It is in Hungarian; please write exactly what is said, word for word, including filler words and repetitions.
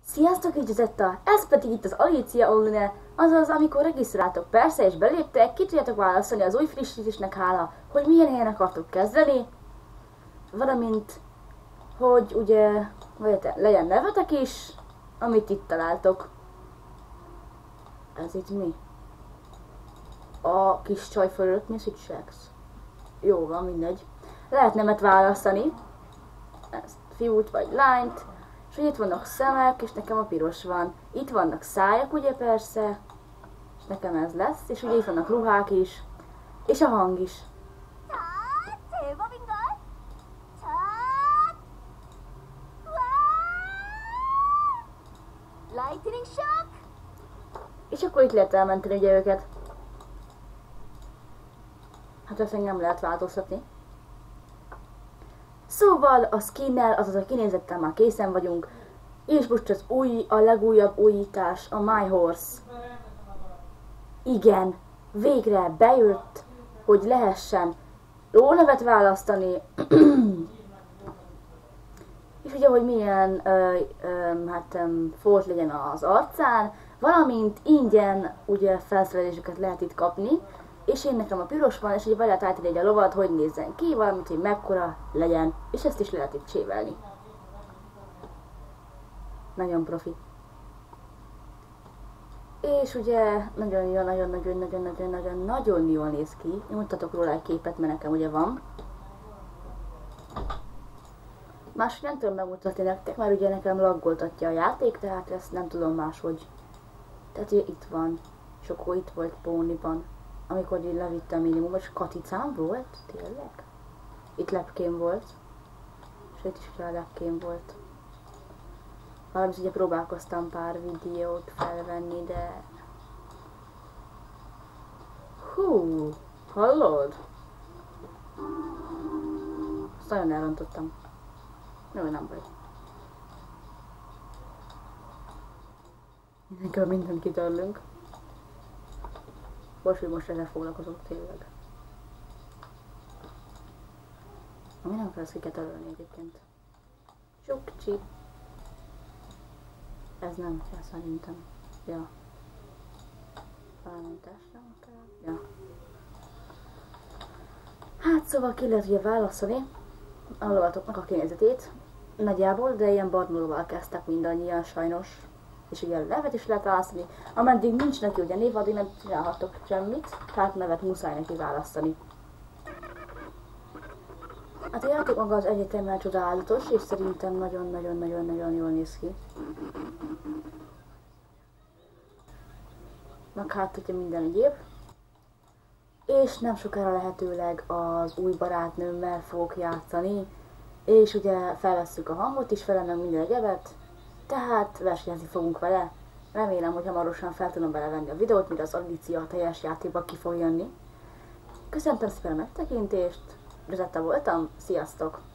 Sziasztok, így Zetta! Ez pedig itt az Alicia Online, azaz amikor regisztráltok persze és beléptek, ki tudjátok választani az új frissítésnek hála, hogy milyen helyen akartok kezdeni, valamint, hogy ugye legyen nevetek is, amit itt találtok. Ez itt mi? A kis csaj fölött mi Sex? Jó van, mindegy. Lehet nemet választani, ezt fiút vagy lányt. És itt vannak szemek, és nekem a piros van. Itt vannak szájak, ugye persze, és nekem ez lesz, és ugye itt vannak ruhák is, és a hang is. És akkor itt lehet elmenteni ugye őket. Hát ezt nem lehet változtatni. Szóval a skinnel, azaz a kinézettel már készen vagyunk, és most az új, a legújabb újítás, a My Horse. Igen, végre bejött, hogy lehessen jó nevet választani, és ugye, hogy milyen ö, ö, hát, ö, folt legyen az arcán, valamint ingyen ugye felszereléseket lehet itt kapni, és én nekem a piros van, és ugye be lehet állítani egy a lovat, hogy nézzen ki, valamint, hogy mekkora legyen, és ezt is lehet itt csévelni. Nagyon profi. És ugye nagyon jó, nagyon, nagyon, nagyon, nagyon, nagyon, nagyon jól néz ki. Én mutatok róla egy képet, mert nekem ugye van. Máshogy nem tudom megmutatni nektek, mert ugye nekem laggoltatja a játék, tehát ezt nem tudom máshogy. Tehát ugye itt van, és akkor itt volt Póniban. Amikor így levittem minimum, és katicám volt, tényleg? Itt lepkém volt, és itt is rá lepkém volt. Valamint ugye próbálkoztam pár videót felvenni, de... Hú, hallod? Azt nagyon elrontottam. Jó, nem baj. Mindenkor mindent kitörlünk. Most, hogy most ezzel foglalkozok tényleg. Ami nem kell, ezt ki kell törölni egyébként. Csukcsi. Ez nem kell szerintem. Ja. Valamintás nem kell. Ja. Hát szóval ki lehet ugye válaszolni a lovatoknak a kinézetét. Nagyjából, de ilyen barnulóval kezdtek mindannyian sajnos. És ugye a nevet is lehet választani. Ameddig nincs neki ugye név, addig nem csinálhatok semmit, tehát nevet muszáj neki választani. Hát a játék maga az egyetemben csodálatos, és szerintem nagyon-nagyon-nagyon-nagyon jól néz ki. Meg hát ugye minden egyéb. És nem sokára lehetőleg az új barátnőmmel fogok játszani, és ugye felvesszük a hangot is, vele meg minden egyebet. Tehát versenyezni fogunk vele. Remélem, hogy hamarosan fel tudom belevenni a videót, mire az Alicia a teljes játékba ki fog jönni. Köszöntöm szépen a megtekintést, Zetta voltam, sziasztok!